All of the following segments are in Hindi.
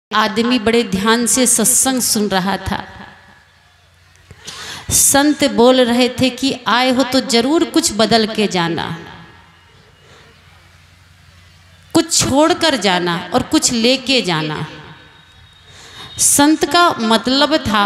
आदमी बड़े ध्यान से सत्संग सुन रहा था। संत बोल रहे थे कि आए हो तो जरूर कुछ बदल के जाना, कुछ छोड़कर जाना और कुछ लेके जाना। संत का मतलब था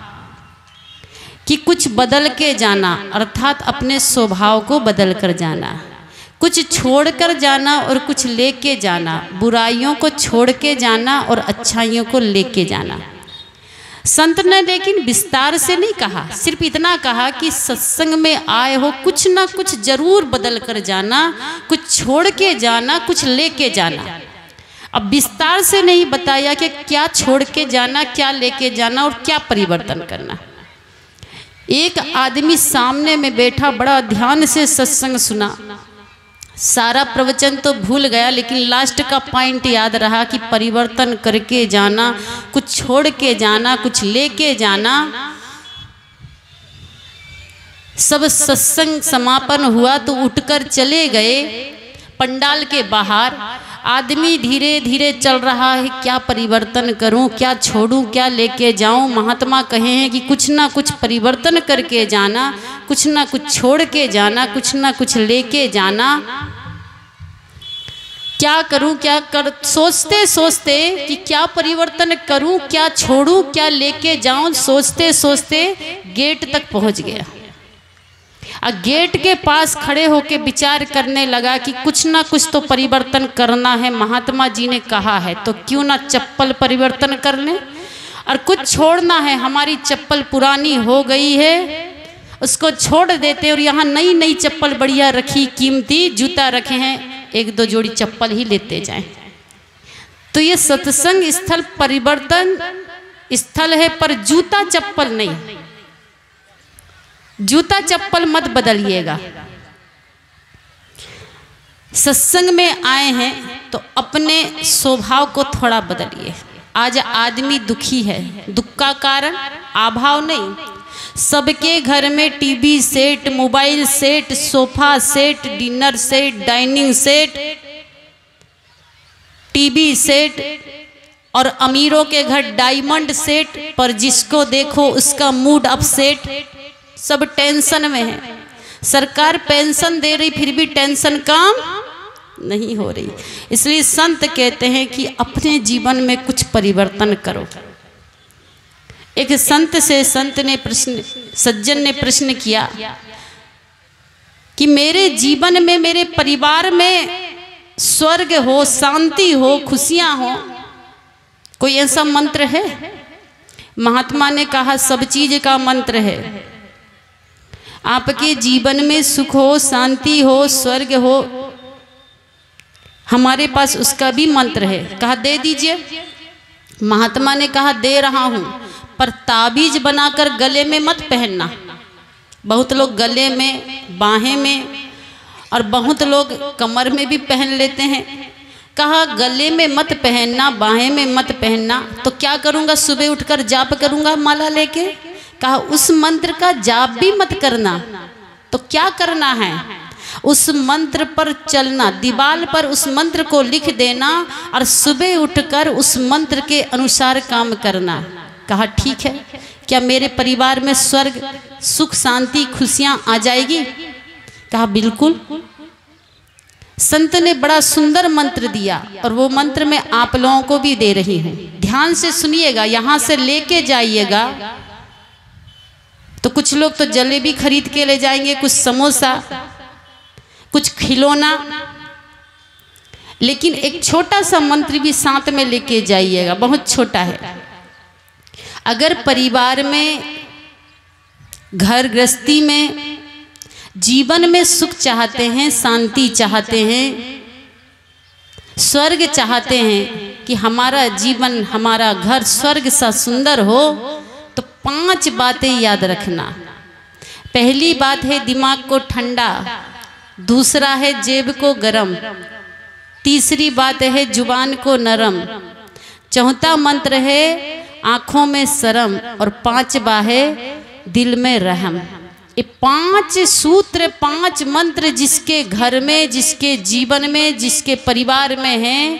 कि कुछ बदल के जाना, अर्थात अपने स्वभाव को बदल कर जाना, कुछ छोड़कर जाना और कुछ लेके जाना, बुराइयों को छोड़ के जाना और अच्छाइयों को लेके जाना। संत ने लेकिन विस्तार से नहीं कहा, सिर्फ इतना कहा कि सत्संग में आए हो कुछ ना कुछ जरूर बदल कर जाना, कुछ छोड़ के जाना, कुछ लेके जाना। अब विस्तार से नहीं बताया कि क्या छोड़ के जाना, क्या लेके जाना और क्या परिवर्तन करना। एक आदमी सामने में बैठा बड़ा ध्यान से सत्संग सुना, सारा प्रवचन तो भूल गया लेकिन लास्ट का पॉइंट याद रहा कि परिवर्तन करके जाना, कुछ छोड़ के जाना, कुछ लेके जाना। सब सत्संग समापन हुआ तो उठकर चले गए पंडाल के बाहर। आदमी धीरे धीरे चल रहा है, क्या परिवर्तन करूं, क्या छोड़ूं, क्या लेके जाऊं। महात्मा कहे हैं कि कुछ ना कुछ परिवर्तन करके जाना, कुछ ना कुछ छोड़ के जाना, कुछ ना कुछ लेके जाना। क्या करूं, क्या कर, सोचते सोचते कि क्या परिवर्तन करूं, क्या छोड़ूं, क्या लेके जाऊं, सोचते सोचते गेट तक पहुंच गया। गेट के पास खड़े होके विचार करने लगा कि कुछ ना कुछ तो परिवर्तन करना है। महात्मा जी ने कहा है तो क्यों ना चप्पल परिवर्तन कर लें, और कुछ छोड़ना है। हमारी चप्पल पुरानी हो गई है, उसको छोड़ देते और यहाँ नई नई चप्पल बढ़िया रखी, कीमती जूता रखे हैं, एक दो जोड़ी चप्पल ही लेते जाएं। तो ये सत्संग स्थल परिवर्तन स्थल है, पर जूता चप्पल नहीं। जूता चप्पल मत बदलिएगा। सत्संग में आए हैं तो अपने स्वभाव को थोड़ा बदलिए। आज आदमी दुखी है, दुख का कारण अभाव नहीं। सबके घर में TV set, mobile set, sofa set, dinner set, dining set, TV set, और अमीरों के घर डायमंड सेट, पर जिसको देखो उसका मूड अपसेट। सब टेंशन में है। सरकार पेंशन दे रही फिर भी टेंशन काम नहीं हो रही। इसलिए संत कहते हैं कि अपने जीवन में कुछ परिवर्तन करो। एक संत से सज्जन ने प्रश्न किया कि मेरे जीवन में, मेरे परिवार में स्वर्ग हो, शांति हो, खुशियां हो, कोई ऐसा मंत्र है? महात्मा ने कहा सब चीज का मंत्र है। आपके जीवन में सुख हो, शांति हो, स्वर्ग हो, हमारे पास उसका भी मंत्र है। कहा दे दीजिए। महात्मा ने कहा दे रहा हूं, पर ताबीज बनाकर गले में मत पहनना। बहुत लोग गले में, बाहें में, और बहुत लोग कमर में भी पहन लेते हैं। कहा गले में मत पहनना, बाहें में मत पहनना। तो क्या करूंगा? सुबह उठकर जाप करूंगा माला लेके। कहा उस मंत्र का जाप भी मत करना। तो क्या करना है? उस मंत्र पर चलना, दीवार पर उस मंत्र को लिख देना और सुबह उठकर उस मंत्र के अनुसार काम करना। कहा ठीक है, क्या मेरे परिवार में स्वर्ग, सुख, शांति, खुशियां आ जाएगी? कहा बिल्कुल। संत ने बड़ा सुंदर मंत्र दिया और वो मंत्र मैं आप लोगों को भी दे रही हूं। ध्यान से सुनिएगा, यहां से लेके जाइएगा। तो कुछ लोग तो जलेबी खरीद के ले जाएंगे, कुछ समोसा, कुछ खिलौना, लेकिन एक छोटा सा मंत्र भी साथ में लेके जाइएगा, बहुत छोटा है। अगर परिवार में, घर गृहस्थी में, जीवन में सुख चाहते हैं, शांति चाहते हैं, स्वर्ग चाहते हैं कि हमारा जीवन, हमारा घर स्वर्ग सा सुंदर हो, तो 5 बातें याद रखना। पहली बात है दिमाग को ठंडा, दूसरा है जेब को गरम, तीसरी बात है जुबान को नरम, चौथा मंत्र है आंखों में शर्म, और 5वां है दिल में रहम। ये 5 सूत्र, 5 मंत्र जिसके घर में, जिसके जीवन में, जिसके परिवार में हैं,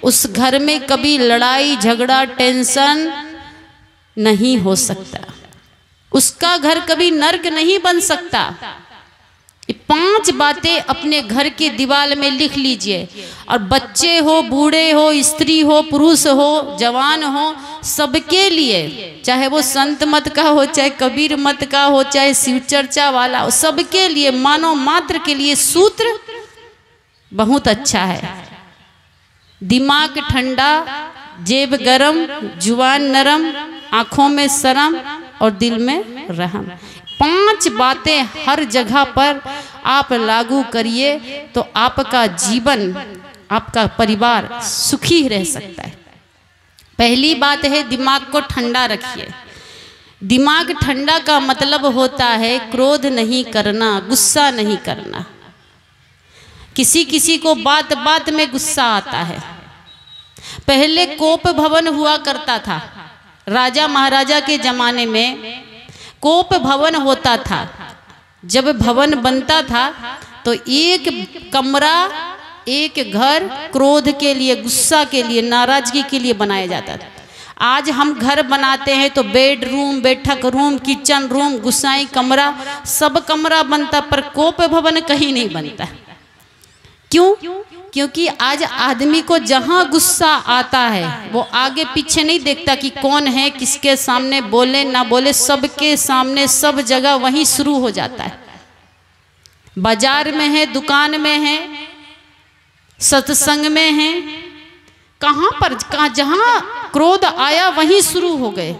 उस घर में कभी लड़ाई झगड़ा टेंशन नहीं हो सकता, उसका घर कभी नर्क नहीं बन सकता। ये 5 बातें अपने घर के दीवार में लिख लीजिए, और बच्चे हो, बूढ़े हो, स्त्री हो, पुरुष हो, जवान हो, सबके लिए, चाहे वो संत मत का हो, चाहे कबीर मत का हो, चाहे शिव चर्चा वाला हो, सबके लिए, मानव मात्र के लिए सूत्र बहुत अच्छा है। दिमाग ठंडा, जेब गरम, जुबान नरम, आंखों में शर्म और दिल में रहम। 5 बातें हर जगह पर आप लागू करिए तो आपका जीवन, आपका परिवार सुखी रह सकता है। पहली बात है, दिमाग को ठंडा रखिए। दिमाग ठंडा का मतलब होता है क्रोध नहीं करना, गुस्सा नहीं करना। किसी किसी को बात बात में गुस्सा आता है। पहले कोप भवन हुआ करता था, राजा महाराजा के जमाने में कोप भवन होता था। जब भवन बनता था तो एक कमरा, एक घर क्रोध के लिए, गुस्सा के लिए, नाराजगी के लिए बनाया जाता था। आज हम घर बनाते हैं तो बेडरूम, बैठक रूम, किचन रूम, गुस्साई कमरा, सब कमरा बनता, पर कोप भवन कहीं नहीं बनता। क्यों? क्योंकि आज आदमी को जहां गुस्सा आता है वो आगे पीछे नहीं देखता कि कौन है, किसके सामने बोले ना बोले, सबके सामने, सब जगह वहीं शुरू हो जाता है। बाजार में है, दुकान में है, सत्संग में है, कहां पर, जहां क्रोध आया वहीं शुरू हो गए।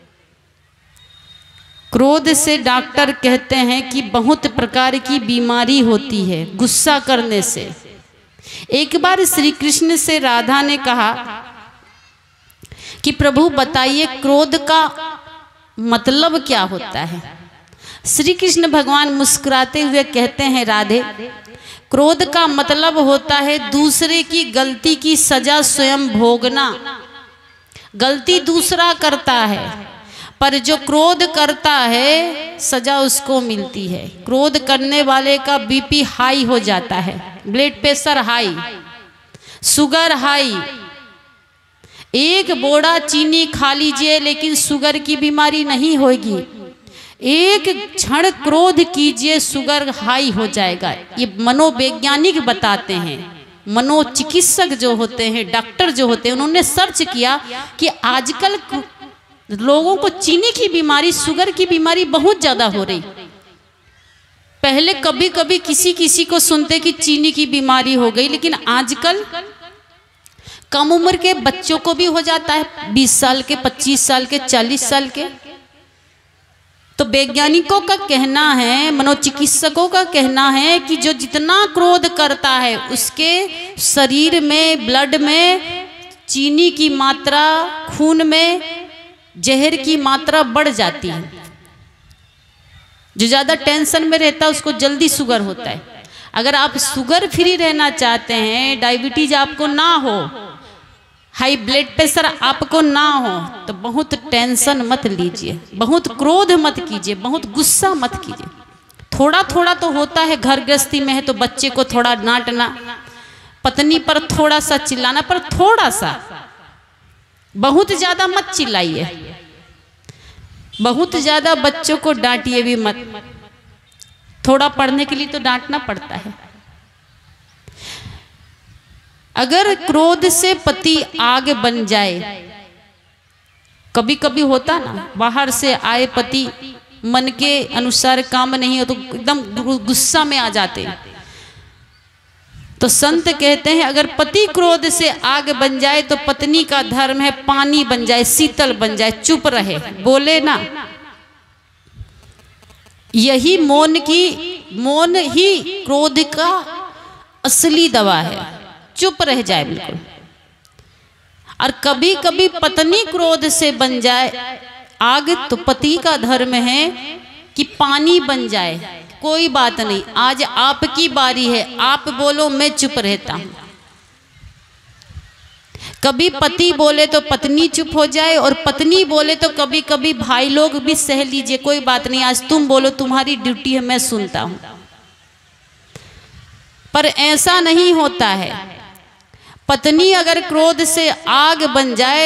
क्रोध से डॉक्टर कहते हैं कि बहुत प्रकार की बीमारी होती है गुस्सा करने से। एक बार श्री कृष्ण से राधा ने कहा कि प्रभु बताइए क्रोध का मतलब क्या होता है। श्री कृष्ण भगवान मुस्कुराते हुए कहते हैं, राधे, क्रोध का मतलब होता है दूसरे की गलती की सजा स्वयं भोगना। गलती दूसरा करता है, पर जो क्रोध करता है सजा उसको मिलती है। क्रोध करने वाले का बीपी हाई हो जाता है, blood pressure high, sugar high. एक बोरा चीनी खा लीजिए लेकिन शुगर की बीमारी नहीं होगी। एक क्षण क्रोध कीजिए, शुगर हाई हो जाएगा। ये मनोवैज्ञानिक बताते हैं, मनोचिकित्सक जो होते हैं, डॉक्टर जो होते हैं, उन्होंने सर्च किया कि आजकल लोगों को चीनी की बीमारी, शुगर की बीमारी बहुत ज्यादा हो रही। पहले कभी कभी किसी किसी को सुनते कि चीनी की बीमारी हो गई, लेकिन आजकल कम उम्र के बच्चों को भी हो जाता है, 20 साल के, 25 साल के, 40 साल के। तो वैज्ञानिकों का कहना है, मनोचिकित्सकों का कहना है कि जो जितना क्रोध करता है उसके शरीर में, ब्लड में चीनी की मात्रा, खून में जहर की मात्रा बढ़ जाती है। जो ज्यादा टेंशन में रहता है उसको जल्दी शुगर होता है। अगर आप शुगर फ्री रहना चाहते हैं, डायबिटीज आपको ना हो, हाई ब्लड प्रेशर आपको ना हो, तो बहुत टेंशन मत लीजिए, बहुत क्रोध मत कीजिए, बहुत गुस्सा मत कीजिए। थोड़ा थोड़ा तो होता है, घर गृहस्थी में है तो बच्चे को थोड़ा डांटना, पत्नी पर थोड़ा सा चिल्लाना, पर थोड़ा सा, बहुत ज्यादा मत चिल्लाइए, बहुत ज्यादा बच्चों को डांटिए भी मत। थोड़ा पढ़ने के लिए तो डांटना पड़ता है। अगर क्रोध से पति आग बन जाए, कभी कभी होता ना, बाहर से आए पति, मन के अनुसार काम नहीं हो तो एकदम गुस्सा में आ जाते हैं। तो संत कहते हैं अगर पति क्रोध से आग बन जाए तो पत्नी का धर्म है पानी बन जाए, शीतल बन जाए, चुप रहे, बोले ना। यही मौन ही क्रोध का असली दवा है, चुप रह जाए बिल्कुल। और कभी कभी पत्नी क्रोध से बन जाए आग तो पति का धर्म है कि पानी बन जाए, कोई बात नहीं, आज आपकी बारी है, आप बोलो, मैं चुप रहता हूं। कभी पति बोले तो पत्नी चुप हो जाए, और पत्नी बोले तो कभी कभी भाई लोग भी सह लीजिए, कोई बात नहीं, आज तुम बोलो, तुम्हारी ड्यूटी है, मैं सुनता हूं। पर ऐसा नहीं होता है। पत्नी अगर क्रोध से आग बन जाए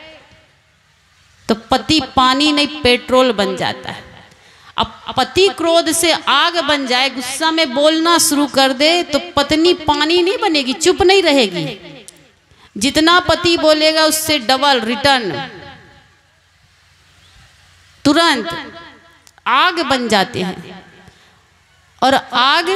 तो पति पानी नहीं पेट्रोल बन जाता है। अब पति क्रोध से आग बन जाए, गुस्सा में बोलना शुरू कर दे तो पत्नी पानी नहीं बनेगी, चुप नहीं रहेगी। जितना पति बोलेगा उससे डबल रिटर्न, तुरंत आग बन जाते हैं। और आग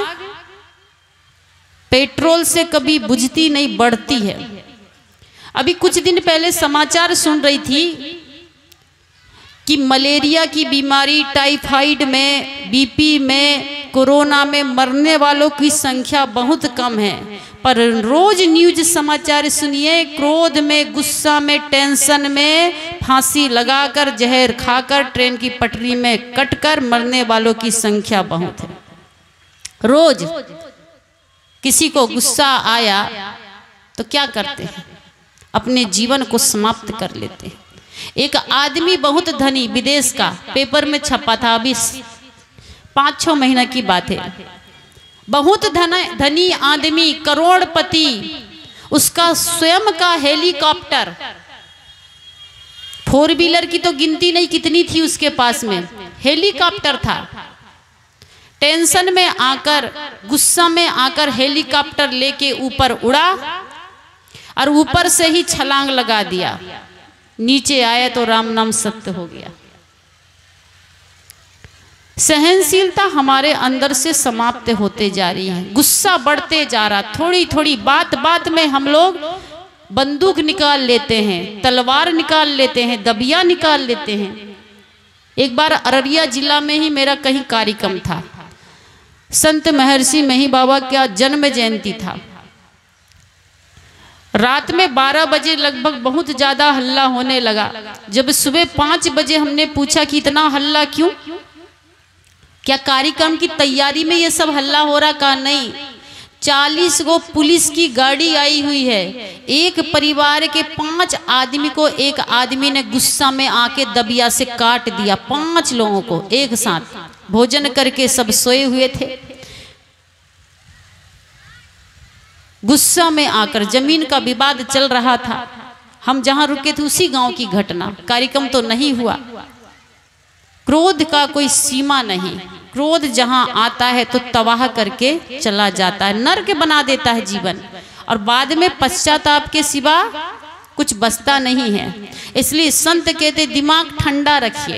पेट्रोल से कभी बुझती नहीं, बढ़ती है। अभी कुछ दिन पहले समाचार सुन रही थी कि मलेरिया की बीमारी, टाइफाइड में, बीपी में, कोरोना में मरने वालों की संख्या बहुत कम है। पर रोज न्यूज समाचार सुनिए, क्रोध में, गुस्सा में, टेंशन में फांसी लगाकर, जहर खाकर, ट्रेन की पटरी में कटकर मरने वालों की संख्या बहुत है। रोज किसी को गुस्सा आया तो क्या करते हैं? अपने जीवन को समाप्त कर लेते हैं। एक आदमी बहुत धनी, विदेश का, पेपर में छपा था, अभी 5-6 महीना की बात है। बहुत धनी आदमी, करोड़पति, उसका स्वयं का हेलीकॉप्टर, 4 व्हीलर की तो गिनती नहीं कितनी थी उसके पास में, हेलीकॉप्टर था। टेंशन में आकर, गुस्सा में आकर हेलीकॉप्टर लेके ऊपर उड़ा और ऊपर से ही छलांग लगा दिया। नीचे आया तो राम नाम सत्य हो गया। सहनशीलता हमारे अंदर से समाप्त होते जा रही है, गुस्सा बढ़ते जा रहा। थोड़ी थोड़ी बात बात में हम लोग बंदूक निकाल लेते हैं, तलवार निकाल लेते हैं, दबिया निकाल लेते हैं। एक बार अररिया जिला में ही मेरा कहीं कार्यक्रम था, संत महर्षि मही बाबा का जन्म जयंती था। रात में 12 बजे लगभग बहुत ज्यादा हल्ला होने लगा। जब सुबह 5 बजे हमने पूछा कि इतना हल्ला क्यों, क्या कार्यक्रम की तैयारी में ये सब हल्ला हो रहा? का नहीं, 40 गो पुलिस की गाड़ी आई हुई है। एक परिवार के 5 आदमी को एक आदमी ने गुस्सा में आके दबिया से काट दिया। 5 लोगों को एक साथ, भोजन करके सब सोए हुए थे। गुस्सा में आकर, जमीन का विवाद चल रहा था, हम जहां रुके थे उसी गांव की घटना, कार्यक्रम तो नहीं हुआ। क्रोध का कोई सीमा नहीं, क्रोध जहां आता है तो तबाह करके चला जाता है, नरक बना देता है जीवन, और बाद में पश्चाताप के सिवा कुछ बचता नहीं है। इसलिए संत कहते दिमाग ठंडा रखिए,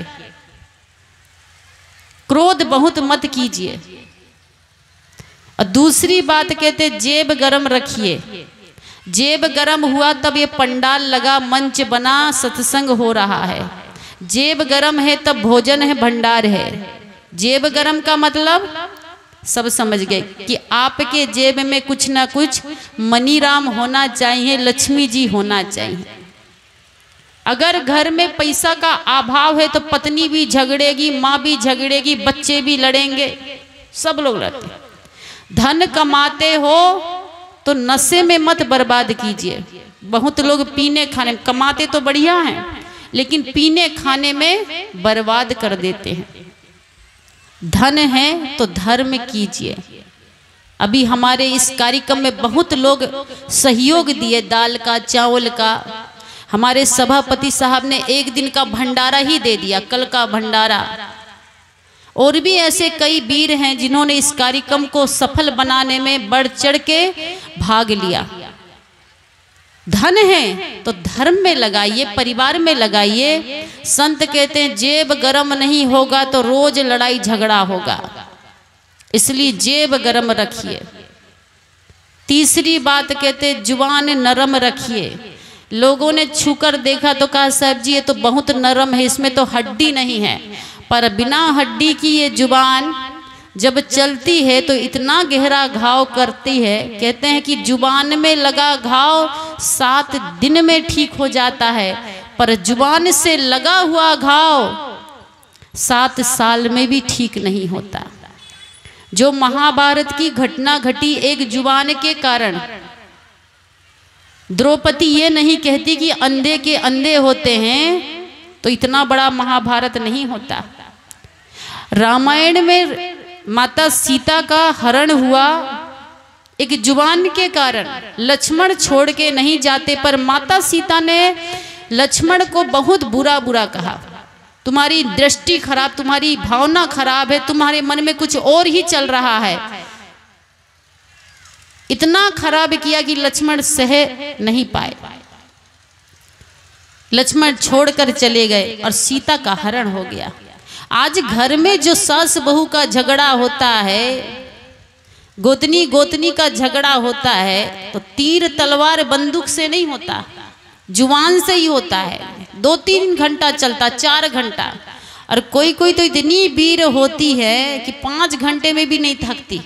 क्रोध बहुत मत कीजिए। और दूसरी बात कहते जेब गरम रखिए। जेब गरम हुआ तब ये पंडाल लगा, मंच बना, सत्संग हो रहा है। जेब गरम है तब भोजन है, भंडार है। जेब गरम का मतलब सब समझ गए कि आपके जेब में कुछ ना कुछ मनीराम होना चाहिए, लक्ष्मी जी होना चाहिए। अगर घर में पैसा का अभाव है तो पत्नी भी झगड़ेगी, माँ भी झगड़ेगी, बच्चे भी लड़ेंगे, सब लोग लड़ते हैं। धन कमाते हो तो नशे में मत बर्बाद कीजिए। बहुत लोग पीने खाने में, कमाते तो बढ़िया हैं लेकिन पीने खाने में बर्बाद कर देते हैं। धन है तो धर्म कीजिए। अभी हमारे इस कार्यक्रम में बहुत लोग सहयोग दिए, दाल का, चावल का। हमारे सभापति साहब ने एक दिन का भंडारा ही दे दिया, कल का भंडारा। और भी ऐसे कई वीर हैं जिन्होंने इस कार्यक्रम को सफल बनाने में बढ़ चढ़ के भाग लिया। धन है तो धर्म में लगाइए, परिवार में लगाइए। संत कहते हैं जेब गरम नहीं होगा तो रोज लड़ाई झगड़ा होगा, इसलिए जेब गरम रखिए। तीसरी बात कहते हैं जुबान नरम रखिए। लोगों ने छूकर देखा तो कहा साहब जी ये तो बहुत नरम है, इसमें तो हड्डी नहीं है। पर बिना हड्डी की ये जुबान जब चलती है तो इतना गहरा घाव करती है। कहते हैं कि जुबान में लगा घाव 7 दिन में ठीक हो जाता है, पर जुबान से लगा हुआ घाव 7 साल में भी ठीक नहीं होता। जो महाभारत की घटना घटी एक जुबान के कारण। द्रौपदी ये नहीं कहती कि अंधे के अंधे होते हैं तो इतना बड़ा महाभारत नहीं होता। रामायण में माता सीता का हरण हुआ एक जुबान के कारण लक्ष्मण छोड़ के नहीं जाते, पर माता सीता ने लक्ष्मण को बहुत बुरा बुरा कहा, तुम्हारी दृष्टि खराब, तुम्हारी भावना खराब है, तुम्हारे मन में कुछ और ही चल रहा है। इतना खराब किया कि लक्ष्मण सह नहीं पाए। लक्ष्मण छोड़कर चले गए और सीता का हरण हो गया। आज घर में जो सास बहू का झगड़ा होता है, गोतनी गोतनी का झगड़ा होता है, तो तीर तलवार बंदूक से नहीं होता, जुबान से ही होता है। 2-3 घंटा चलता, 4 घंटा, और कोई कोई तो इतनी वीर होती है कि 5 घंटे में भी नहीं थकती।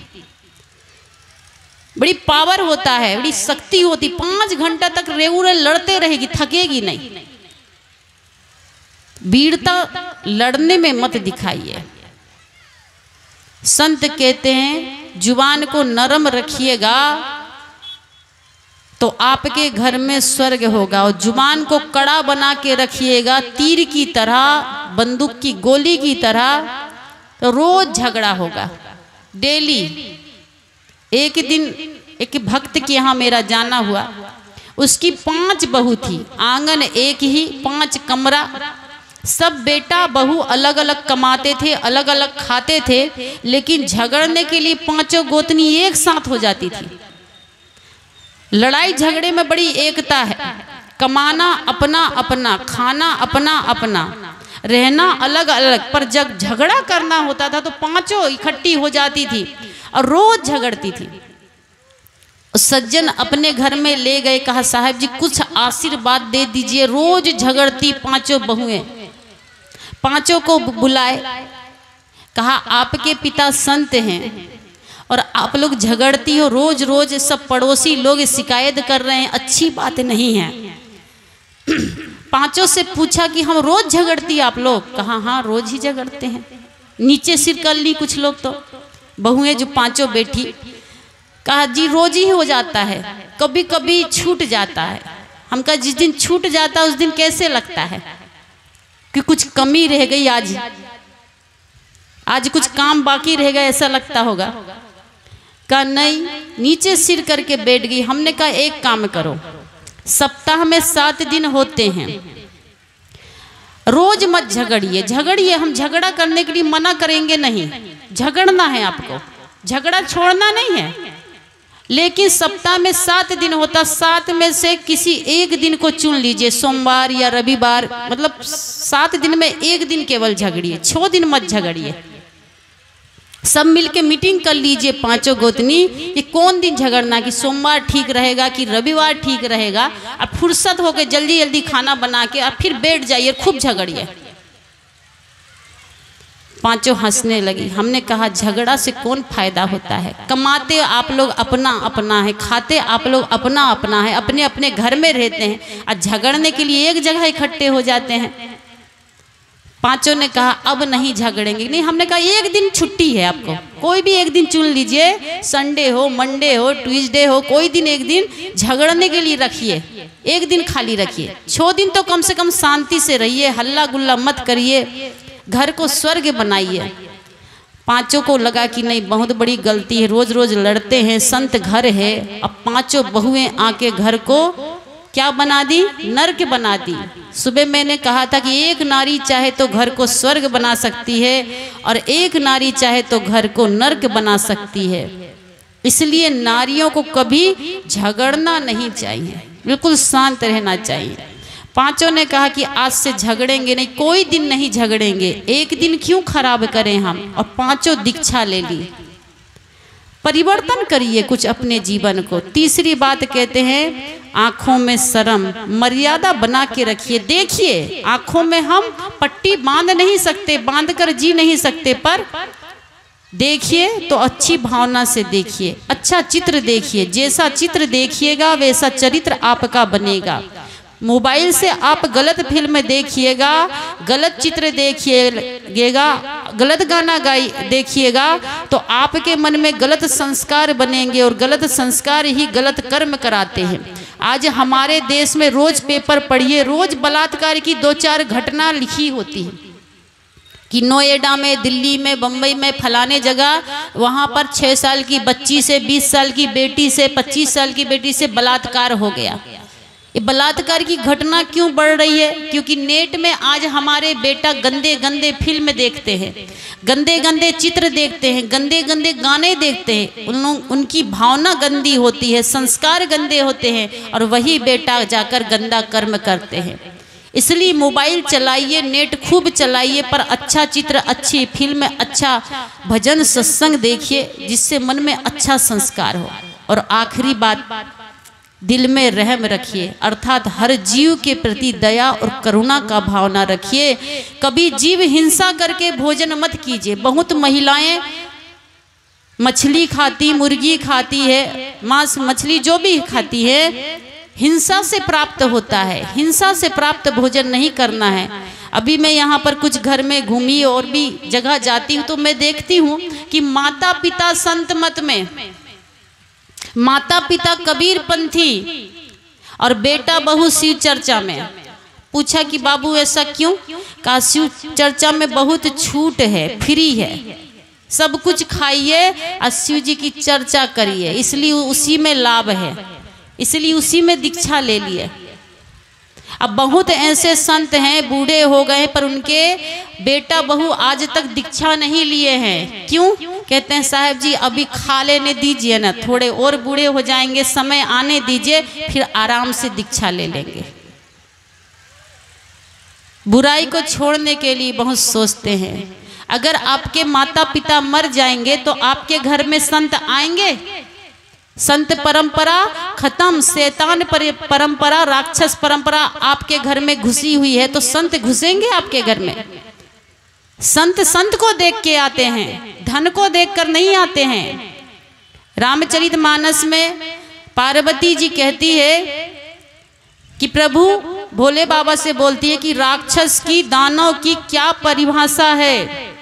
बड़ी पावर होता है, बड़ी शक्ति होती, 5 घंटा तक रेगुलर लड़ते रहेगी, थकेगी नहीं। वीरता लड़ने में मत दिखाइए। संत कहते हैं जुबान को नरम रखिएगा तो आपके घर में स्वर्ग होगा, और जुबान को कड़ा बना के रखिएगा तीर की तरह, बंदूक की गोली की तरह, तो रोज झगड़ा होगा, डेली। एक दिन एक भक्त के यहाँ मेरा जाना हुआ, उसकी 5 बहू थी, आंगन एक ही, 5 कमरा, सब बेटा बहू अलग अलग कमाते थे, अलग अलग खाते थे, लेकिन झगड़ने के लिए 5 गोतनी एक साथ हो जाती थी। लड़ाई झगड़े में बड़ी एकता है, कमाना अपना अपना, खाना अपना अपना, रहना अलग अलग, पर जब झगड़ा करना होता था तो 5 इकट्ठी हो जाती थी और रोज झगड़ती थी। सज्जन अपने घर में ले गए, कहा साहब जी कुछ आशीर्वाद दे दीजिए, रोज झगड़ती 5 बहुएं। 5 को बुलाए, कहा आपके पिता संत हैं और आप लोग झगड़ती हो रोज रोज, सब पड़ोसी लोग शिकायत कर रहे हैं, अच्छी बात नहीं है। 5 से पूछा कि हम रोज झगड़ती आप लोग? कहा हाँ रोज ही झगड़ते हैं। नीचे सिर कर ली कुछ लोग, तो बहुएं जो 5 बैठी, कहा जी रोज ही हो जाता है, कभी कभी छूट जाता है। हम कहा जिस दिन छूट जाता है उस दिन कैसे लगता है कि कुछ कमी रह गई, आज कुछ काम बाकी रह गया, ऐसा लगता होगा? कहा नहीं, नीचे सिर करके बैठ गई। हमने कहा एक काम करो, सप्ताह में 7 दिन होते हैं, रोज मत झगड़िए। झगड़िए, हम झगड़ा करने के लिए मना करेंगे नहीं, झगड़ना है आपको, झगड़ा छोड़ना नहीं है, लेकिन सप्ताह में 7 दिन होता, 7 में से किसी एक दिन को चुन लीजिए, सोमवार या रविवार, मतलब 7 दिन में एक दिन केवल झगड़िए, 6 दिन मत झगड़िए। सब मिलके मीटिंग कर लीजिए 5 गोतनी, ये कौन दिन झगड़ना, कि सोमवार ठीक रहेगा कि रविवार ठीक रहेगा, और फुर्सत होकर जल्दी जल्दी खाना बना के और फिर बैठ जाइए, खूब झगड़िए। 5 हंसने लगी। हमने कहा झगड़ा से कौन फायदा होता है, कमाते आप लोग अपना अपना है, खाते आप लोग अपना अपना है, अपने अपने घर में रहते हैं, और झगड़ने के लिए एक जगह इकट्ठे हो जाते हैं। 5 ने कहा अब नहीं झगड़ेंगे। नहीं, हमने कहा एक दिन छुट्टी है आपको, कोई भी एक दिन चुन लीजिए, संडे हो, मंडे हो, ट्यूसडे हो, कोई दिन एक दिन झगड़ने के लिए रखिए, एक दिन खाली रखिए। 6 दिन तो कम से कम शांति से रहिए, हल्ला गुल्ला मत करिए, घर को स्वर्ग बनाइए। 5 को लगा कि नहीं बहुत बड़ी गलती है, रोज रोज लड़ते हैं, संत घर है। अब 5 बहुएं आके घर को क्या बना दी, नर्क बना दी। सुबह मैंने कहा था कि एक नारी चाहे तो घर को स्वर्ग बना सकती है और एक नारी चाहे तो घर को नर्क बना सकती है। इसलिए नारियों को कभी झगड़ना नहीं चाहिए, बिल्कुल शांत रहना चाहिए। 5 ने कहा कि आज से झगड़ेंगे नहीं, कोई दिन नहीं झगड़ेंगे, एक दिन क्यों खराब करें हम, और 5 दीक्षा ले ली। परिवर्तन करिए कुछ अपने जीवन को। तीसरी बात कहते हैं आंखों में शर्म, मर्यादा बना के रखिए। देखिए आंखों में हम पट्टी बांध नहीं सकते, बांध कर जी नहीं सकते, पर देखिए तो अच्छी भावना से देखिए, अच्छा चित्र देखिए। जैसा चित्र देखिएगा वैसा चरित्र आपका बनेगा। मोबाइल से आप गलत फिल्म देखिएगा, गलत चित्र देखिएगा, गलत गाना देखिएगा, तो आपके मन में गलत संस्कार बनेंगे, और गलत संस्कार ही गलत कर्म कराते हैं। आज हमारे देश में रोज पेपर पढ़िए, रोज बलात्कार की 2-4 घटना लिखी होती है। कि नोएडा में, दिल्ली में, बम्बई में, फलाने जगह वहाँ पर 6 साल की बच्ची से, 20 साल की बेटी से, 25 साल की बेटी से बलात्कार हो गया। ये बलात्कार की घटना क्यों बढ़ रही है? क्योंकि नेट में आज हमारे बेटा गंदे गंदे फिल्म देखते हैं, गंदे गंदे चित्र देखते हैं, गंदे गंदे गाने देखते हैं। उनकी भावना गंदी होती है, संस्कार गंदे होते हैं, और वही बेटा जाकर गंदा कर्म करते हैं। इसलिए मोबाइल चलाइए, नेट खूब चलाइए, पर अच्छा चित्र, अच्छी फिल्म, अच्छा भजन सत्संग देखिए, जिससे मन में अच्छा संस्कार हो। और आखिरी बात, दिल में रहम रखिए, अर्थात हर जीव के प्रति दया और करुणा का भावना रखिए। कभी जीव हिंसा करके भोजन मत कीजिए। बहुत महिलाएं मछली खाती, मुर्गी खाती है, मांस मछली जो भी खाती है, हिंसा से प्राप्त होता है। हिंसा से प्राप्त भोजन नहीं करना है। अभी मैं यहाँ पर कुछ घर में घूमी और भी जगह जाती हूँ तो मैं देखती हूँ कि माता पिता संत मत में, माता पिता कबीर पंथी और बेटा बहू शिव चर्चा में। पूछा कि बाबू ऐसा क्यों? कहा शिव चर्चा में बहुत छूट है, फ्री है, सब कुछ खाइए और शिव जी की चर्चा करिए, इसलिए उसी में लाभ है, इसलिए उसी में दीक्षा ले लिए। अब बहुत ऐसे संत हैं, बूढ़े हो गए, पर उनके बेटा बहू आज तक दीक्षा नहीं लिए हैं। क्यों? कहते हैं साहब जी अभी खा लेने दीजिए ना, थोड़े और बूढ़े हो जाएंगे, समय आने दीजिए, फिर आराम से दीक्षा ले लेंगे। बुराई को छोड़ने के लिए बहुत सोचते हैं। अगर आपके माता पिता मर जाएंगे तो आपके घर में संत आएंगे? संत परंपरा खत्म, शैतान परंपरा, राक्षस परंपरा आपके घर में घुसी हुई है, तो संत घुसेंगे आपके घर में? संत संत को देख के आते हैं, धन को देखकर नहीं आते हैं। रामचरितमानस में पार्वती जी कहती है कि प्रभु, भोले बाबा से बोलती है कि राक्षस की, दानव की क्या परिभाषा है?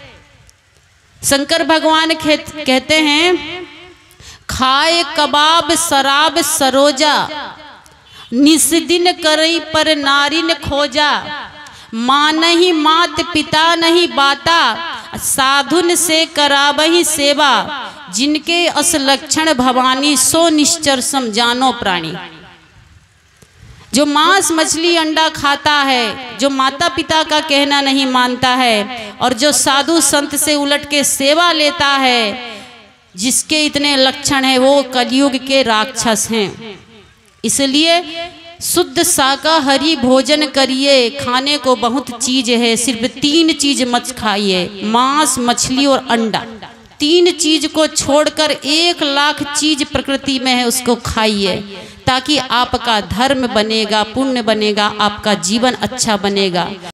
शंकर भगवान कहते हैं खाए कबाब शराब सरोजा, निस्दिन करई पर नारिन खोजा, माँ नहीं मात पिता नहीं बाता, साधुन से कराबही सेवा, जिनके अस लक्षण भवानी सो निश्चर समझानो प्राणी। जो मांस मछली अंडा खाता है, जो माता पिता का कहना नहीं मानता है, और जो साधु संत से उलट के सेवा लेता है, जिसके इतने लक्षण हैं, वो कलयुग के राक्षस हैं। इसलिए शुद्ध शाकाहारी भोजन करिए। खाने को बहुत चीज है, सिर्फ 3 चीज मत खाइए, मांस मछली और अंडा। 3 चीज को छोड़कर 1 लाख चीज प्रकृति में है, उसको खाइए, ताकि आपका धर्म बनेगा, पुण्य बनेगा, आपका जीवन अच्छा बनेगा।